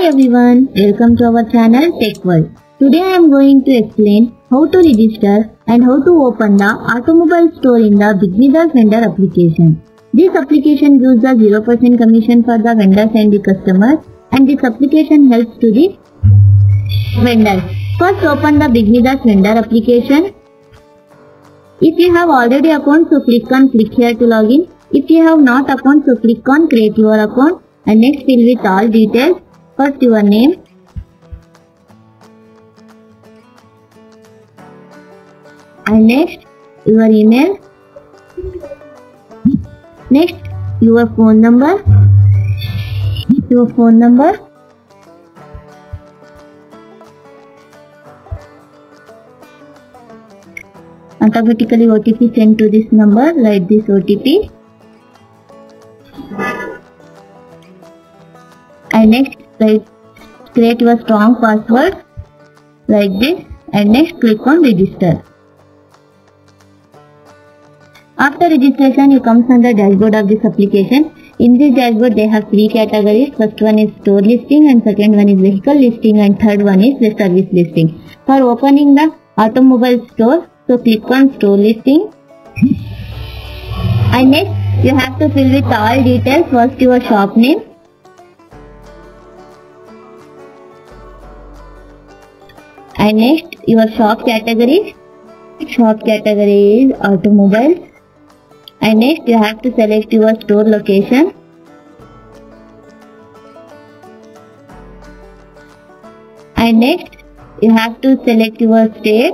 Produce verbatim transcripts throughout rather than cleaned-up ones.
everyone, welcome to our channel Tech World. Today I am going to explain how to register and how to open the automobile store in the Bigmidas vendor application. This application gives the zero percent commission for the vendors and the customers, and this application helps to the vendors. First open the Bigmidas vendor application. If you have already account, so click on click here to login. If you have not account, so click on create your account and next fill with all details. First your name, and next your email, next your phone number, your phone number, automatically O T P sent to this number, write this O T P, and next write, create your strong password like this, and next click on register. After registration, you come on the dashboard of this application. In this dashboard, they have three categories. First one is store listing, and second one is vehicle listing, and third one is the service listing. For opening the automobile store, so click on store listing, and next you have to fill with all details. First your shop name, and next your shop category. Shop category is automobiles. And next you have to select your store location. And next you have to select your state.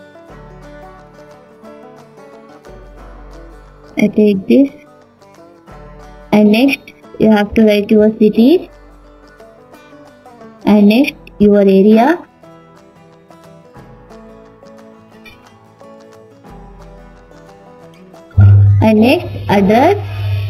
I take this. And next you have to write your city. And next your area. And next address,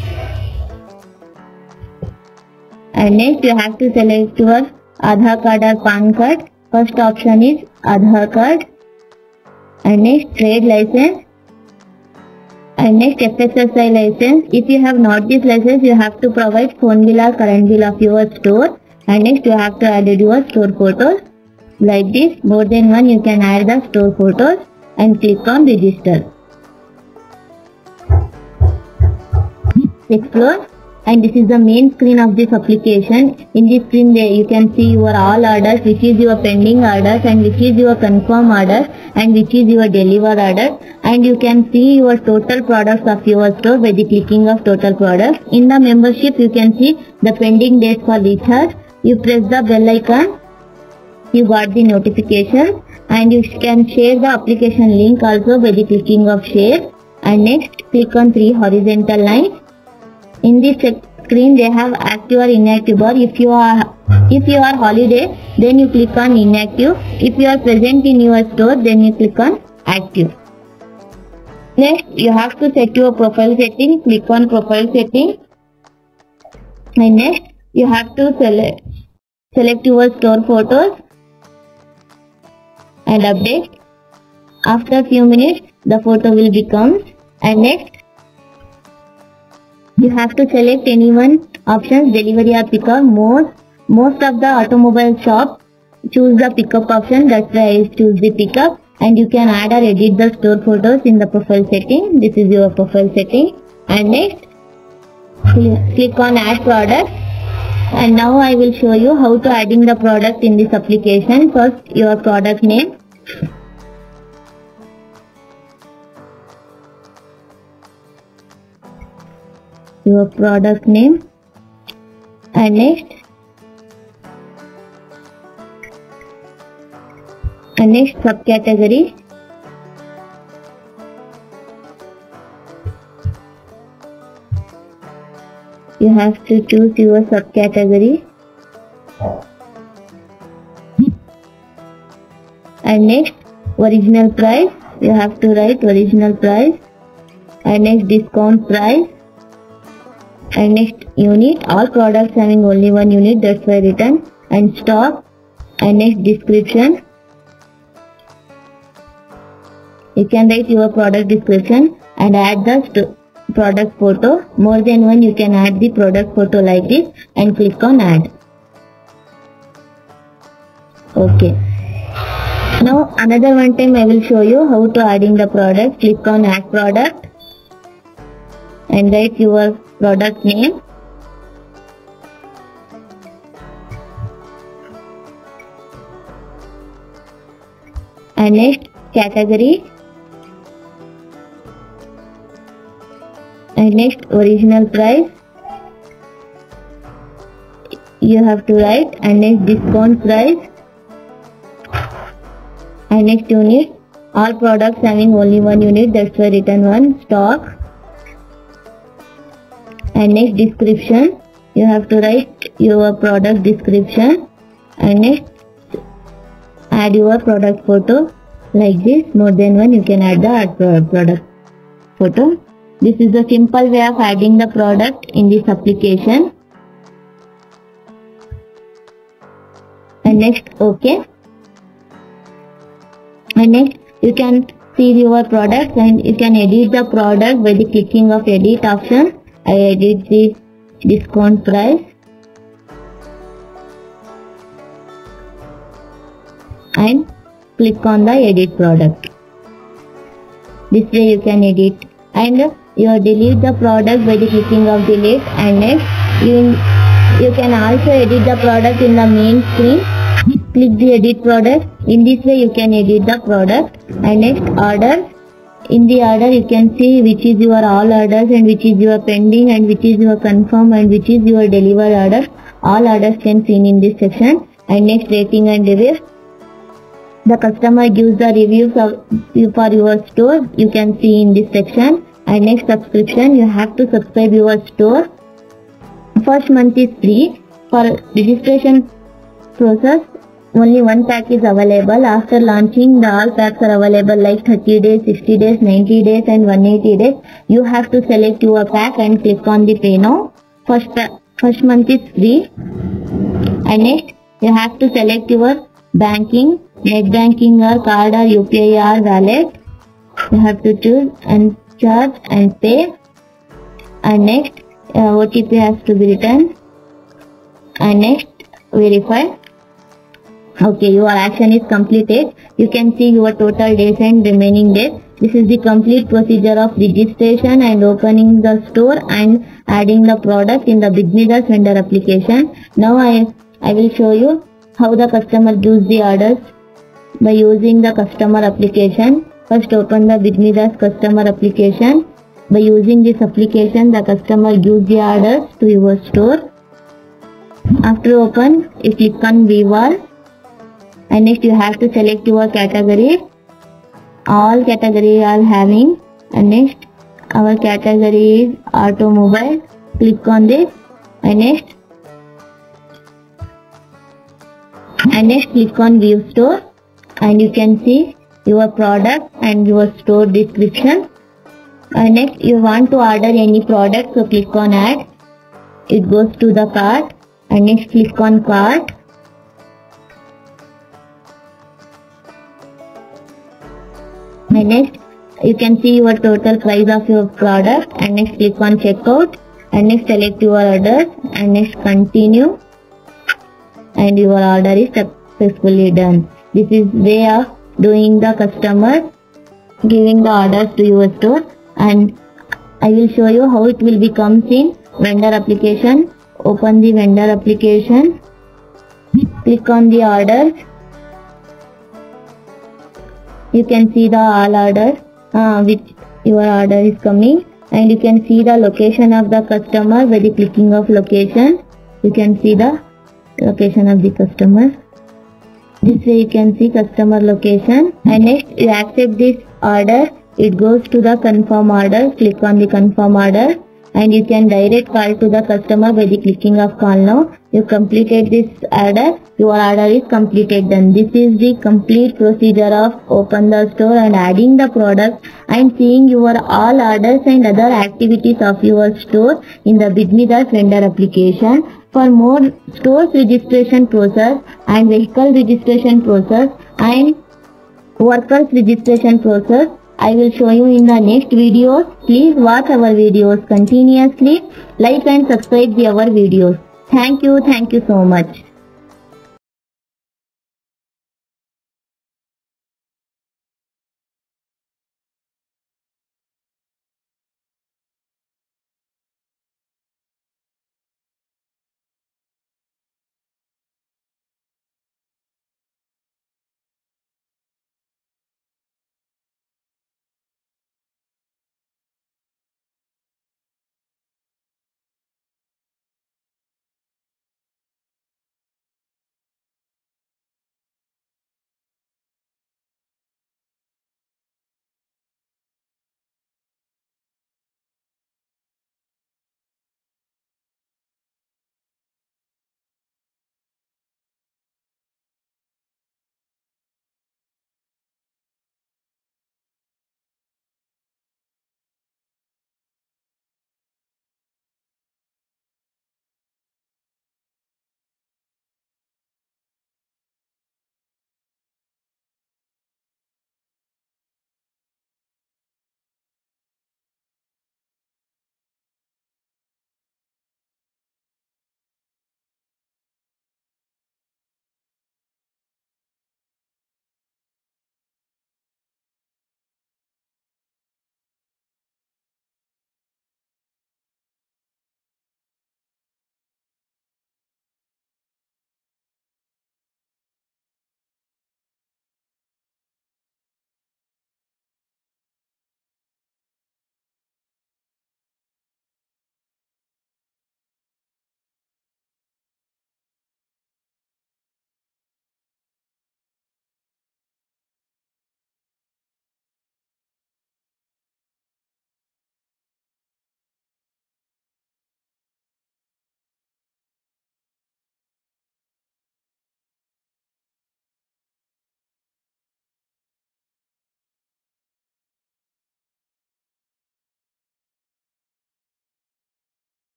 and next you have to select your Aadhaar card or PAN card. First option is Aadhaar card, and next trade license, and next F S S I license. If you have not this license, you have to provide phone bill or current bill of your store, and next you have to add your store photos like this. More than one you can add the store photos, and click on register. Explore, and this is the main screen of this application. In this screen there you can see your all orders, which is your pending orders, and which is your confirm orders, and which is your deliver order, and you can see your total products of your store by the clicking of total products. In the membership you can see the pending dates for recharge. You press the bell icon, you got the notification, and you can share the application link also by the clicking of share, and next click on three horizontal lines. In this screen they have active or inactive bar. If you are if you are holiday, then you click on inactive. If you are present in your store, then you click on active. Next you have to set your profile setting. Click on profile setting, and next you have to select select your store photos and update. After few minutes the photo will become, and next you have to select any one options, delivery or pickup. Most most of the automobile shop choose the pickup option, that's why I choose the pickup. And you can add or edit the store photos in the profile setting. This is your profile setting, and next click on add product. And now I will show you how to adding the product in this application. First your product name, your product name, and next and next subcategory, you have to choose your subcategory, and next original price, you have to write original price, and next discount price, and next unit, all products having only one unit, that's why written, and stock, and next description. You can write your product description and add the product photo. More than one you can add the product photo like this and click on add. Okay. Now another one time I will show you how to adding the product. Click on add product and write your product name. And next category. And next original price you have to write, and next discount price, and next unit. All products having only one unit, that's why written one. Stock. And next description, you have to write your product description, and next add your product photo like this. More than one you can add the add product photo. This is the simple way of adding the product in this application. And next OK. And next you can see your product, and you can edit the product by the clicking of edit option. I edit the discount price and click on the edit product. This way you can edit, and you delete the product by the clicking of delete. And next you, you can also edit the product in the main screen. Click the edit product. In this way you can edit the product. And next order. In the order you can see which is your all orders, and which is your pending, and which is your confirm, and which is your delivered order. All orders can seen in this section. And next rating and reviews. The customer gives the reviews of, for your store, you can see in this section. And next subscription, you have to subscribe your store. First month is free. For registration process, only one pack is available. After launching, the all packs are available like thirty days, sixty days, ninety days and one hundred eighty days. You have to select your pack and click on the pay now. First, first month is free. And next, you have to select your banking, net banking or card or U P I or wallet. You have to choose and charge and pay. And next, uh, O T P has to be written. And next, verify. Okay, your action is completed. You can see your total days and remaining days. This is the complete procedure of registration and opening the store and adding the product in the BigMeDAS vendor application. Now I, I will show you how the customer gives the orders by using the customer application. First open the BigMeDAS customer application. By using this application, the customer gives the orders to your store. After open, you click on View All. And next you have to select your category. All category are having. And next our category is automobile. Click on this. And next and next click on View Store. And you can see your product and your store description. And next you want to order any product, so click on Add. It goes to the cart. And next click on Cart. And next you can see your total price of your product. And next click on Checkout. And next select your order. And next continue. And your order is successfully done. This is way of doing the customer giving the orders to your store. And I will show you how it will become in vendor application. Open the vendor application. Click on the orders. You can see the all orders uh, which your order is coming, and you can see the location of the customer by the clicking of location. You can see the location of the customer. This way you can see customer location. And next you accept this order. It goes to the confirm order. Click on the confirm order. And you can direct call to the customer by the clicking of call now. You completed this order. Your order is completed done. This is the complete procedure of open the store and adding the product and seeing your all orders and other activities of your store in the BigMeDAS vendor application. For more stores registration process and vehicle registration process and workers registration process, I will show you in the next videos. Please watch our videos continuously. Like and subscribe the our videos. Thank you. Thank you so much.